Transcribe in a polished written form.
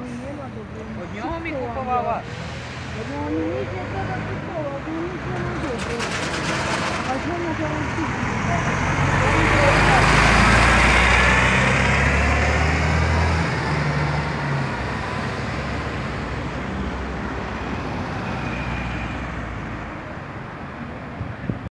Od nього mi kupovala? Od nього mi nije tada kupovala, od nього nije dobro. A žena ga